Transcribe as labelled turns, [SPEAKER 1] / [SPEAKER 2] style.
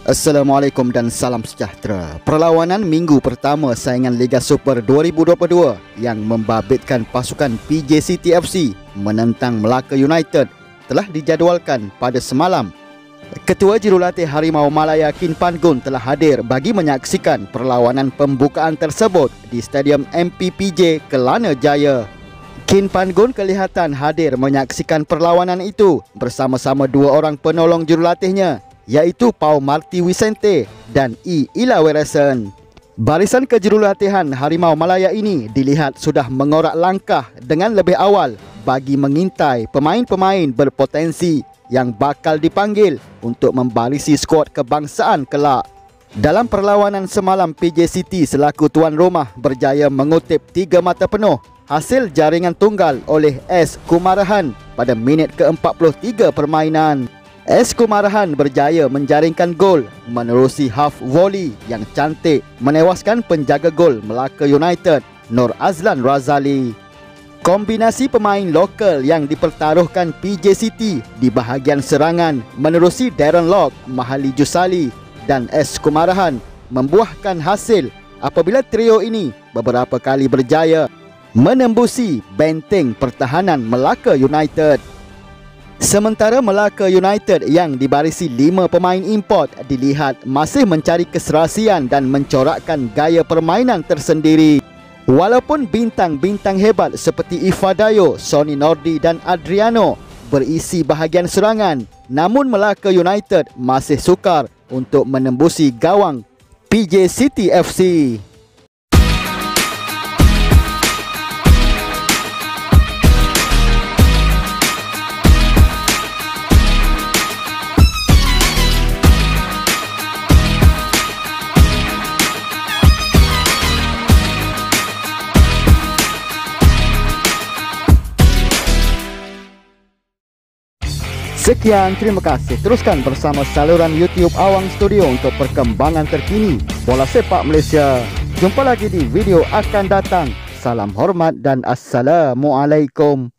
[SPEAKER 1] Assalamualaikum dan salam sejahtera. Perlawanan minggu pertama saingan Liga Super 2022 yang membabitkan pasukan PJ City FC menentang Melaka United telah dijadualkan pada semalam. Ketua Jurulatih Harimau Malaya Kin Pangun telah hadir bagi menyaksikan perlawanan pembukaan tersebut di Stadium MPPJ Kelana Jaya. Kin Pangun kelihatan hadir menyaksikan perlawanan itu bersama-sama dua orang penolong jurulatihnya, iaitu Pau Marti Vicente dan Ila Weresen. Barisan kejurulatihan Harimau Malaya ini dilihat sudah mengorak langkah dengan lebih awal bagi mengintai pemain-pemain berpotensi yang bakal dipanggil untuk membarisi skuad kebangsaan kelak. Dalam perlawanan semalam, PJ City selaku tuan rumah berjaya mengutip 3 mata penuh hasil jaringan tunggal oleh S. Kumarahan pada minit ke-43 permainan. S. Kumarahan berjaya menjaringkan gol menerusi half volley yang cantik menewaskan penjaga gol Melaka United, Nur Azlan Razali. Kombinasi pemain lokal yang dipertaruhkan PJ City di bahagian serangan menerusi Darren Lock, Mahali Jusali dan S. Kumarahan membuahkan hasil apabila trio ini beberapa kali berjaya menembusi benteng pertahanan Melaka United. Sementara Melaka United yang dibarisi 5 pemain import dilihat masih mencari keserasian dan mencorakkan gaya permainan tersendiri. Walaupun bintang-bintang hebat seperti Ifadayo, Sony Nordi dan Adriano berisi bahagian serangan, namun Melaka United masih sukar untuk menembusi gawang PJ City FC. Sekian, terima kasih. Teruskan bersama saluran YouTube Awang Studio untuk perkembangan terkini bola sepak Malaysia. Jumpa lagi di video akan datang. Salam hormat dan Assalamualaikum.